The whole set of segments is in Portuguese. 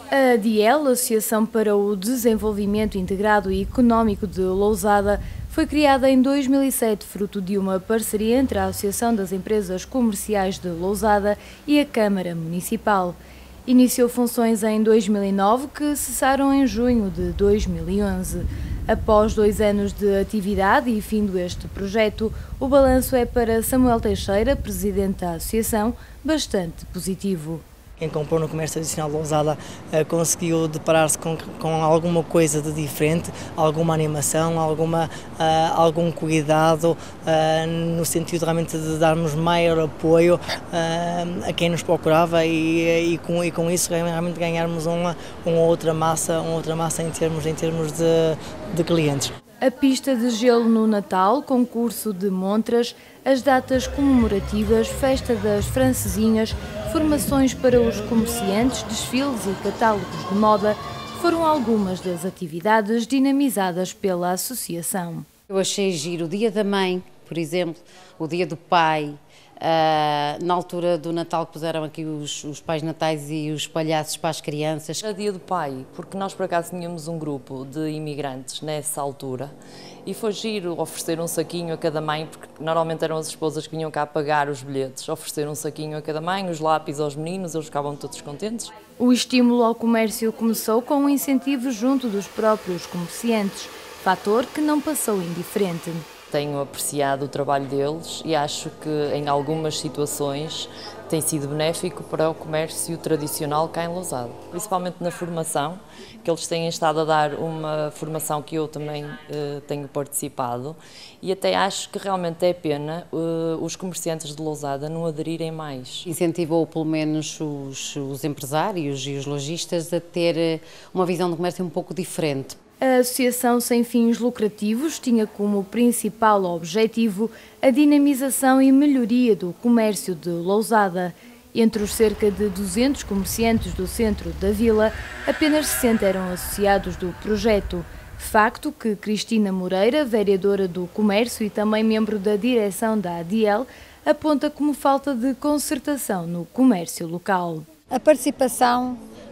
A ADIEL, Associação para o Desenvolvimento Integrado e Económico de Lousada, foi criada em 2007, fruto de uma parceria entre a Associação das Empresas Comerciais de Lousada e a Câmara Municipal. Iniciou funções em 2009, que cessaram em junho de 2011. Após 2 anos de atividade e fim deste projeto, o balanço é para Samuel Teixeira, presidente da Associação, bastante positivo. Quem comprou no comércio tradicional de Lousada conseguiu deparar-se com alguma coisa de diferente, alguma animação, algum cuidado, no sentido realmente de darmos maior apoio a quem nos procurava e com isso realmente ganharmos uma outra massa em termos de clientes. A pista de gelo no Natal, concurso de montras, as datas comemorativas, festa das francesinhas, formações para os comerciantes, desfiles e catálogos de moda foram algumas das atividades dinamizadas pela associação. Eu achei giro o Dia da Mãe, por exemplo, o Dia do Pai. Na altura do Natal que puseram aqui os pais natais e os palhaços para as crianças. Era Dia do Pai, porque nós por acaso tínhamos um grupo de imigrantes nessa altura e foi giro oferecer um saquinho a cada mãe, porque normalmente eram as esposas que vinham cá pagar os bilhetes, oferecer um saquinho a cada mãe, os lápis aos meninos, eles ficavam todos contentes. O estímulo ao comércio começou com um incentivo junto dos próprios comerciantes, fator que não passou indiferente. Tenho apreciado o trabalho deles e acho que em algumas situações tem sido benéfico para o comércio tradicional cá em Lousada, principalmente na formação, que eles têm estado a dar uma formação que eu também tenho participado e até acho que realmente é pena os comerciantes de Lousada não aderirem mais. Incentivou pelo menos os empresários e os lojistas a ter uma visão do comércio um pouco diferente. A Associação Sem Fins Lucrativos tinha como principal objetivo a dinamização e melhoria do comércio de Lousada. Entre os cerca de 200 comerciantes do centro da vila, apenas 60 eram associados do projeto. Facto que Cristina Moreira, vereadora do Comércio e também membro da direção da ADIEL, aponta como falta de concertação no comércio local. A participação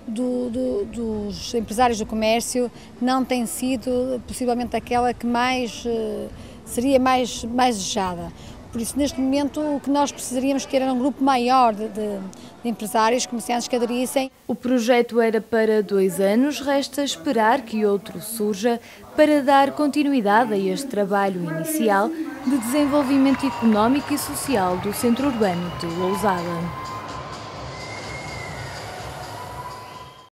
dos empresários do comércio não tem sido possivelmente aquela que seria mais desejada. Por isso, neste momento, o que nós precisaríamos ter era um grupo maior de empresários, comerciantes que aderissem. O projeto era para 2 anos, resta esperar que outro surja para dar continuidade a este trabalho inicial de desenvolvimento económico e social do centro urbano de Lousada.